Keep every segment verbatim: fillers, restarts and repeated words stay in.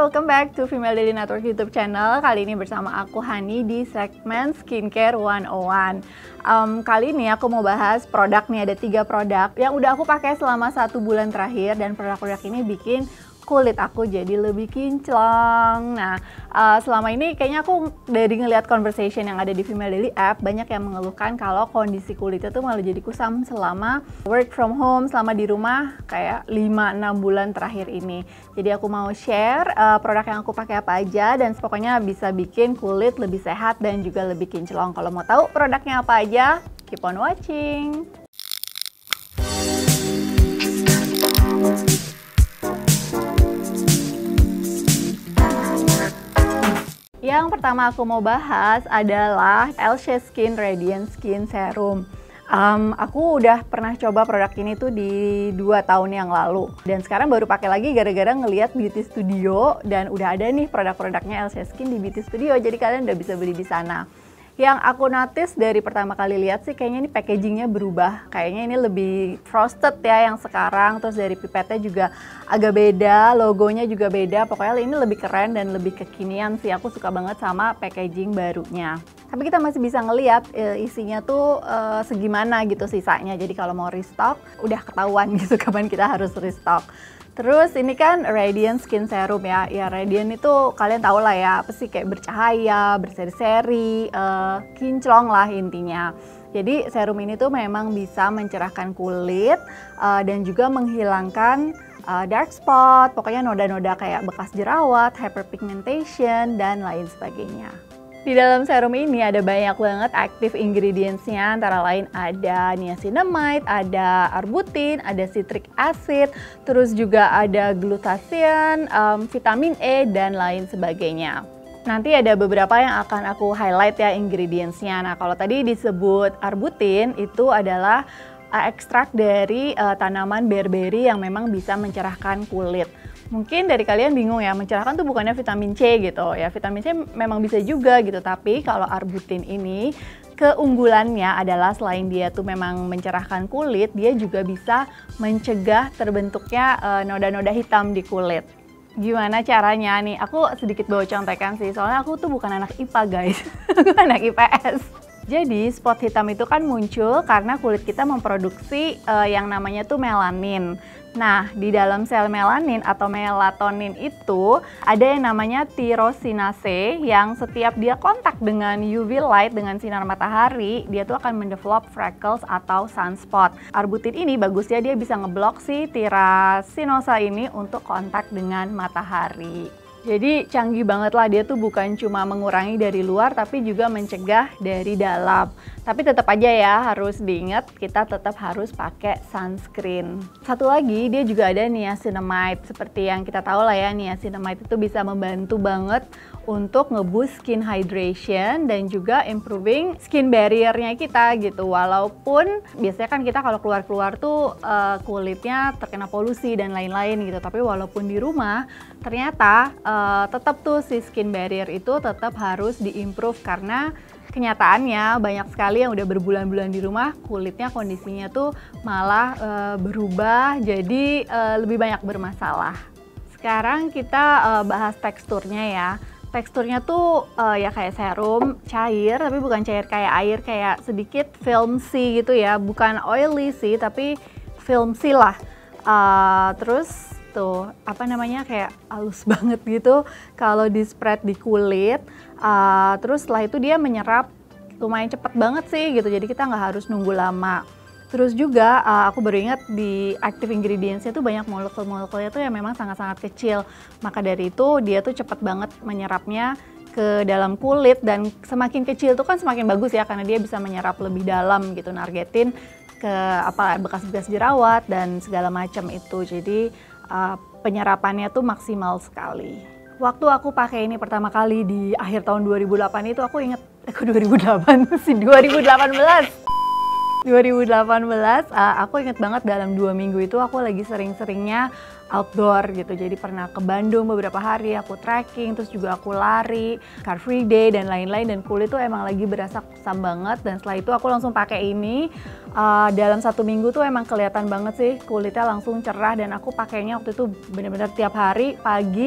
welcome back to Female Daily Network YouTube channel. Kali ini bersama aku Hani di segmen Skincare seratus satu. Um, kali ini aku mau bahas produk nih, ada tiga produk yang udah aku pakai selama satu bulan terakhir, dan produk-produk ini bikin kulit aku jadi lebih kinclong. Nah, uh, selama ini kayaknya aku dari ngeliat conversation yang ada di Female Daily App, banyak yang mengeluhkan kalau kondisi kulitnya tuh malah jadi kusam selama work from home, selama di rumah kayak lima enam bulan terakhir ini. Jadi aku mau share uh, produk yang aku pakai apa aja, dan pokoknya bisa bikin kulit lebih sehat dan juga lebih kinclong. Kalau mau tahu produknya apa aja, keep on watching. Yang pertama aku mau bahas adalah Elshe Skin Radiant Skin Serum. Um, aku udah pernah coba produk ini tuh di dua tahun yang lalu, dan sekarang baru pakai lagi gara-gara ngeliat Beauty Studio, dan udah ada nih produk-produknya Elshe Skin di Beauty Studio, jadi kalian udah bisa beli di sana. Yang aku notice dari pertama kali lihat sih, kayaknya ini packagingnya berubah. Kayaknya ini lebih frosted ya yang sekarang. Terus dari pipetnya juga agak beda, logonya juga beda. Pokoknya ini lebih keren dan lebih kekinian sih. Aku suka banget sama packaging barunya. Tapi kita masih bisa ngelihat e, isinya tuh e, segimana gitu sisanya. Jadi kalau mau restock, udah ketahuan gitu kapan kita harus restock. Terus ini kan Radiant Skin Serum ya. Ya Radiant itu kalian tau lah ya, apa sih, kayak bercahaya, berseri-seri, uh, kinclong lah intinya. Jadi serum ini tuh memang bisa mencerahkan kulit uh, dan juga menghilangkan uh, dark spot, pokoknya noda-noda kayak bekas jerawat, hyperpigmentation, dan lain sebagainya. Di dalam serum ini ada banyak banget active ingredients-nya, antara lain ada niacinamide, ada arbutin, ada citric acid, terus juga ada glutathione, um, vitamin E, dan lain sebagainya. Nanti ada beberapa yang akan aku highlight ya ingredients-nya. Nah, kalau tadi disebut arbutin, itu adalah uh, ekstrak dari uh, tanaman berberry yang memang bisa mencerahkan kulit. Mungkin dari kalian bingung ya, mencerahkan tuh bukannya vitamin C gitu ya. Vitamin C memang bisa juga gitu, tapi kalau arbutin ini keunggulannya adalah selain dia tuh memang mencerahkan kulit, dia juga bisa mencegah terbentuknya noda-noda uh, hitam di kulit. Gimana caranya nih? Aku sedikit bawa contekan sih, soalnya aku tuh bukan anak I P A guys, aku anak I P S. Jadi spot hitam itu kan muncul karena kulit kita memproduksi uh, yang namanya tuh melanin. Nah, di dalam sel melanin atau melatonin itu ada yang namanya tyrosinase, yang setiap dia kontak dengan U V light, dengan sinar matahari, dia tuh akan mendevelop freckles atau sunspot. Arbutin ini bagusnya dia bisa ngeblok si tyrosinase ini untuk kontak dengan matahari. Jadi canggih banget lah, dia tuh bukan cuma mengurangi dari luar tapi juga mencegah dari dalam. Tapi tetap aja ya harus diingat, kita tetap harus pakai sunscreen. Satu lagi, dia juga ada niacinamide. Seperti yang kita tahu lah ya, niacinamide itu bisa membantu banget untuk nge-boost skin hydration dan juga improving skin barrier-nya kita gitu. Walaupun biasanya kan kita kalau keluar-keluar tuh uh, kulitnya terkena polusi dan lain-lain gitu. Tapi walaupun di rumah, ternyata uh, tetap tuh si skin barrier itu tetap harus di-improve, karena kenyataannya banyak sekali yang udah berbulan-bulan di rumah, kulitnya kondisinya tuh malah uh, berubah jadi uh, lebih banyak bermasalah. Sekarang kita uh, bahas teksturnya ya. Teksturnya tuh uh, ya kayak serum, cair, tapi bukan cair kayak air, kayak sedikit filmy gitu ya. Bukan oily sih, tapi filmy lah. Uh, terus tuh, apa namanya, kayak halus banget gitu kalau di spread di kulit. Uh, terus setelah itu dia menyerap lumayan cepet banget sih gitu, jadi kita nggak harus nunggu lama. Terus juga uh, aku baru ingat di active ingredients-nya tuh banyak molekul-molekulnya tuh yang memang sangat-sangat kecil. Maka dari itu dia tuh cepet banget menyerapnya ke dalam kulit, dan semakin kecil tuh kan semakin bagus ya, karena dia bisa menyerap lebih dalam gitu, nargetin ke apa bekas-bekas jerawat dan segala macam itu. Jadi uh, penyerapannya tuh maksimal sekali. Waktu aku pakai ini pertama kali di akhir tahun dua ribu delapan itu, aku inget, aku dua ribu delapan sih, dua ribu delapan belas. dua ribu delapan belas, uh, aku inget banget dalam dua minggu itu aku lagi sering-seringnya outdoor gitu. Jadi pernah ke Bandung beberapa hari, aku trekking, terus juga aku lari, Car Free Day, dan lain-lain. Dan kulit tuh emang lagi berasa kusam banget, dan setelah itu aku langsung pakai ini. Uh, dalam satu minggu tuh emang kelihatan banget sih kulitnya langsung cerah, dan aku pakainya waktu itu bener-bener tiap hari, pagi,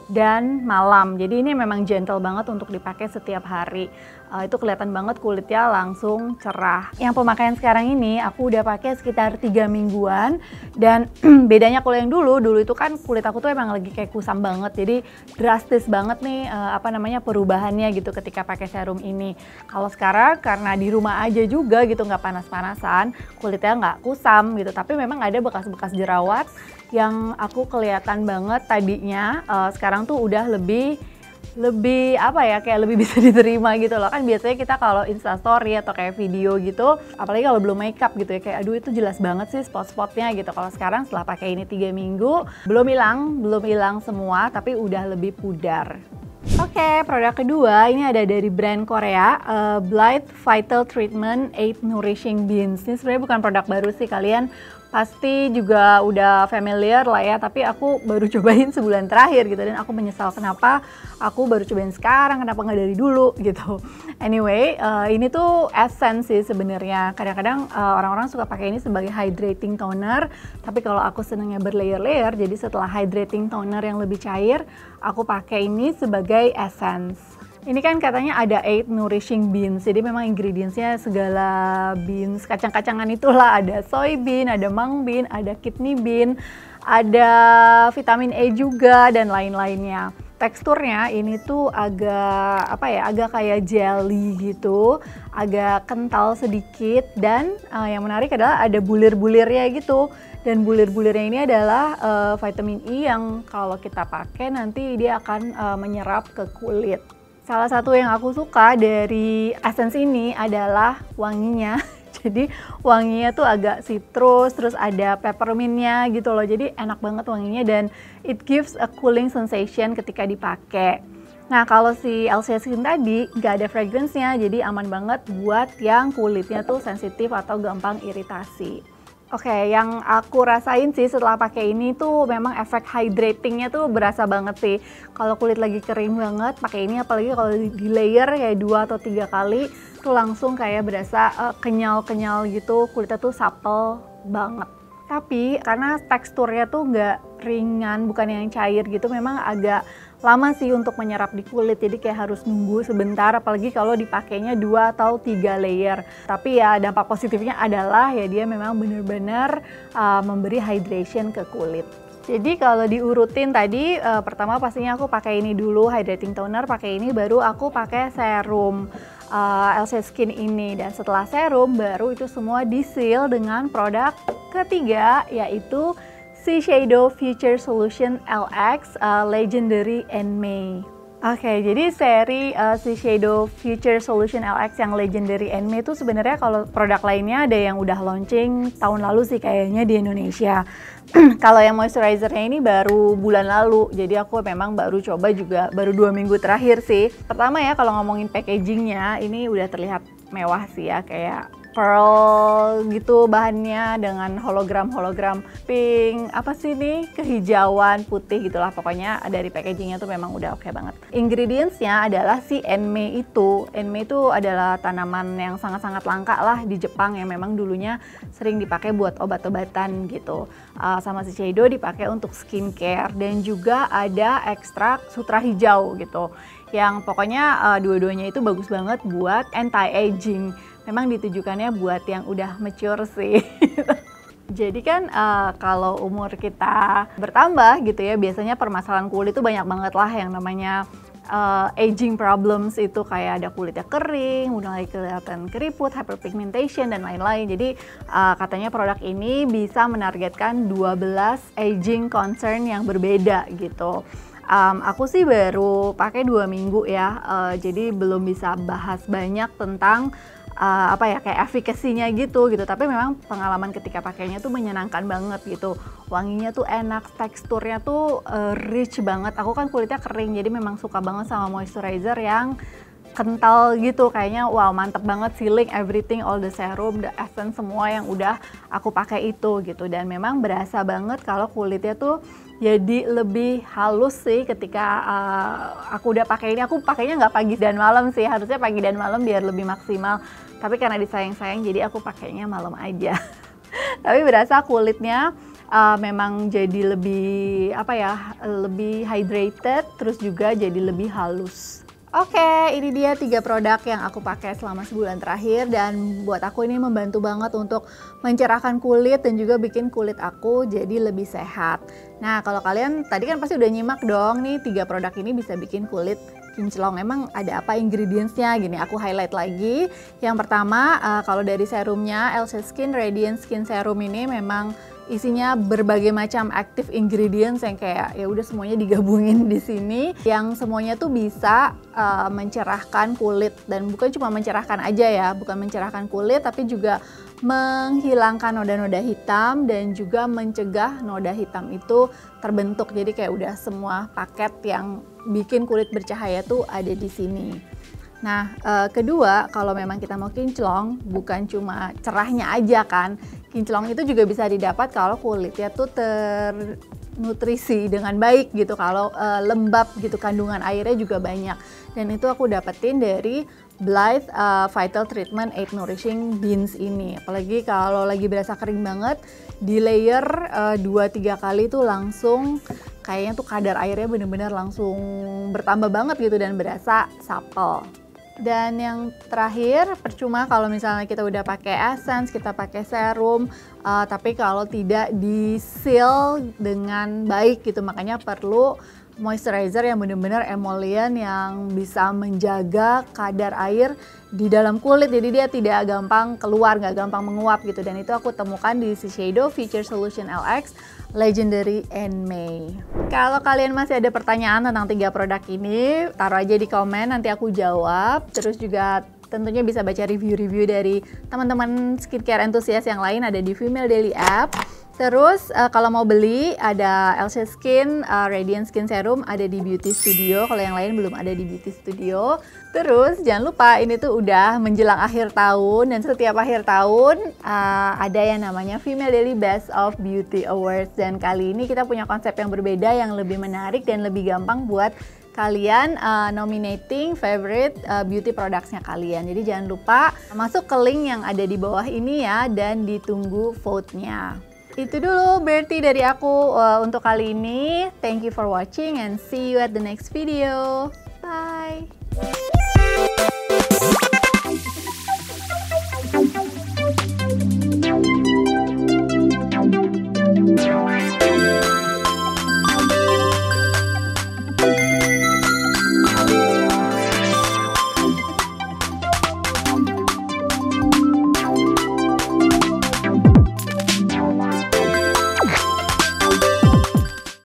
dan malam. Jadi ini memang gentle banget untuk dipakai setiap hari. Uh, itu kelihatan banget kulitnya langsung cerah. Yang pemakaian sekarang ini aku udah pakai sekitar tiga mingguan, dan bedanya kalau yang dulu, dulu itu kan kulit aku tuh emang lagi kayak kusam banget, jadi drastis banget nih uh, apa namanya perubahannya gitu ketika pakai serum ini. Kalau sekarang karena di rumah aja juga gitu, nggak panas-panasan, kulitnya nggak kusam gitu, tapi memang ada bekas-bekas jerawat yang aku kelihatan banget tadinya, uh, sekarang tuh udah lebih lebih apa ya, kayak lebih bisa diterima gitu loh. Kan biasanya kita kalau instastory atau kayak video gitu, apalagi kalau belum makeup gitu ya, kayak aduh itu jelas banget sih spot-spotnya gitu. Kalau sekarang setelah pakai ini tiga minggu, belum hilang, belum hilang semua, tapi udah lebih pudar. Oke, okay, produk kedua ini ada dari brand Korea, uh, Blight Vital Treatment eight Nourishing Beans. Ini sebenarnya bukan produk baru sih, kalian pasti juga udah familiar lah ya, tapi aku baru cobain sebulan terakhir gitu, dan aku menyesal kenapa aku baru cobain sekarang, kenapa nggak dari dulu gitu. Anyway, uh, ini tuh essence sih sebenarnya. Kadang-kadang uh, orang-orang suka pakai ini sebagai hydrating toner, tapi kalau aku senangnya berlayer-layer, jadi setelah hydrating toner yang lebih cair, aku pakai ini sebagai essence. Ini kan katanya ada eight nourishing beans, jadi memang ingredientsnya segala beans, kacang-kacangan itulah, ada soybean, ada mung bean, ada kidney bean, ada vitamin E juga, dan lain-lainnya. Teksturnya ini tuh agak apa ya, agak kayak jelly gitu, agak kental sedikit, dan uh, yang menarik adalah ada bulir-bulirnya gitu. Dan bulir-bulirnya ini adalah uh, vitamin E yang kalau kita pakai nanti dia akan uh, menyerap ke kulit. Salah satu yang aku suka dari essence ini adalah wanginya. Jadi wanginya tuh agak citrus, terus ada peppermintnya gitu loh. Jadi enak banget wanginya, dan it gives a cooling sensation ketika dipakai. Nah, kalau si L C Skin tadi nggak ada fragrance-nya, jadi aman banget buat yang kulitnya tuh sensitif atau gampang iritasi. Oke, okay, yang aku rasain sih setelah pakai ini tuh memang efek hydratingnya tuh berasa banget sih. Kalau kulit lagi kering banget, pakai ini apalagi kalau di layer kayak dua atau tiga kali, tuh langsung kayak berasa uh, kenyal-kenyal gitu, kulitnya tuh supple banget. Tapi karena teksturnya tuh nggak ringan, bukan yang cair gitu, memang agak lama sih untuk menyerap di kulit, jadi kayak harus nunggu sebentar, apalagi kalau dipakainya dua atau tiga layer. Tapi ya dampak positifnya adalah ya dia memang benar-benar uh, memberi hydration ke kulit. Jadi kalau diurutin tadi, uh, pertama pastinya aku pakai ini dulu, hydrating toner, pakai ini, baru aku pakai serum uh, L C Skin ini, dan setelah serum baru itu semua di-seal dengan produk ketiga, yaitu Shiseido Future Solution L X uh, Legendary and May. Oke, okay, jadi seri uh, Shiseido Future Solution L X yang Legendary and May itu sebenarnya kalau produk lainnya ada yang udah launching tahun lalu sih kayaknya di Indonesia. Kalau yang moisturizernya ini baru bulan lalu, jadi aku memang baru coba juga baru dua minggu terakhir sih. Pertama ya, kalau ngomongin packagingnya, ini udah terlihat mewah sih ya, kayak pearl gitu bahannya dengan hologram-hologram pink, apa sih nih, kehijauan, putih gitulah, pokoknya dari packagingnya tuh memang udah oke okay banget. Ingredientsnya adalah si Enmei itu. Enmei itu adalah tanaman yang sangat-sangat langka lah di Jepang, yang memang dulunya sering dipakai buat obat-obatan gitu. Uh, sama Shiseido dipakai untuk skincare, dan juga ada ekstrak sutra hijau gitu, yang pokoknya uh, dua-duanya itu bagus banget buat anti-aging. Memang ditujukannya buat yang udah mature sih. Jadi kan uh, kalau umur kita bertambah gitu ya, biasanya permasalahan kulit itu banyak banget lah yang namanya uh, aging problems itu, kayak ada kulitnya kering, mulai kelihatan keriput, hyperpigmentation, dan lain-lain. Jadi uh, katanya produk ini bisa menargetkan dua belas aging concern yang berbeda gitu. Um, aku sih baru pakai dua minggu ya, uh, jadi belum bisa bahas banyak tentang Uh, apa ya, kayak efikasinya gitu gitu, tapi memang pengalaman ketika pakainya tuh menyenangkan banget gitu. Wanginya tuh enak, teksturnya tuh uh, rich banget. Aku kan kulitnya kering, jadi memang suka banget sama moisturizer yang kental gitu, kayaknya wow mantep banget, sealing everything, all the serum, the essence, semua yang udah aku pakai itu gitu. Dan memang berasa banget kalau kulitnya tuh jadi lebih halus sih ketika uh, aku udah pakai ini. Aku pakainya nggak pagi dan malam sih, harusnya pagi dan malam biar lebih maksimal, tapi karena disayang-sayang jadi aku pakainya malam aja. Tapi berasa kulitnya uh, memang jadi lebih apa ya, lebih hydrated, terus juga jadi lebih halus. Oke, ini dia tiga produk yang aku pakai selama sebulan terakhir dan buat aku ini membantu banget untuk mencerahkan kulit dan juga bikin kulit aku jadi lebih sehat. Nah, kalau kalian tadi kan pasti udah nyimak dong nih tiga produk ini bisa bikin kulit kinclong. Emang ada apa ingredientsnya? Gini, aku highlight lagi. Yang pertama, uh, kalau dari serumnya Elshe Skin Radiant Skin Serum ini memang isinya berbagai macam active ingredients yang kayak ya udah semuanya digabungin di sini, yang semuanya tuh bisa uh, mencerahkan kulit, dan bukan cuma mencerahkan aja ya, bukan mencerahkan kulit tapi juga menghilangkan noda-noda hitam dan juga mencegah noda hitam itu terbentuk. Jadi kayak udah semua paket yang bikin kulit bercahaya tuh ada di sini. Nah, eh, kedua, kalau memang kita mau kinclong, bukan cuma cerahnya aja kan. Kinclong itu juga bisa didapat kalau kulitnya tuh ternutrisi dengan baik gitu, kalau eh, lembab gitu, kandungan airnya juga banyak. Dan itu aku dapetin dari Blythe uh, Vital Treatment eight Nourishing Beans ini. Apalagi kalau lagi berasa kering banget, di layer dua tiga kali tuh langsung kayaknya tuh kadar airnya bener-bener langsung bertambah banget gitu dan berasa supple. Dan yang terakhir, percuma kalau misalnya kita udah pakai essence, kita pakai serum, uh, tapi kalau tidak di seal dengan baik gitu, makanya perlu moisturizer yang benar-benar emollient yang bisa menjaga kadar air di dalam kulit, jadi dia tidak gampang keluar, nggak gampang menguap gitu. Dan itu aku temukan di Shiseido Future Solution L X Legendary and May. Kalau kalian masih ada pertanyaan tentang tiga produk ini, taruh aja di komen, nanti aku jawab. Terus juga tentunya bisa baca review-review dari teman-teman skincare entusias yang lain, ada di Female Daily App. Terus uh, kalau mau beli ada Elshe Skin uh, Radiant Skin Serum ada di Beauty Studio, kalau yang lain belum ada di Beauty Studio. Terus jangan lupa ini tuh udah menjelang akhir tahun, dan setiap akhir tahun uh, ada yang namanya Female Daily Best of Beauty Awards, dan kali ini kita punya konsep yang berbeda yang lebih menarik dan lebih gampang buat kalian uh, nominating favorite uh, beauty productsnya kalian. Jadi jangan lupa masuk ke link yang ada di bawah ini ya, dan ditunggu vote-nya. Itu dulu berarti dari aku uh, untuk kali ini. Thank you for watching and see you at the next video. Bye!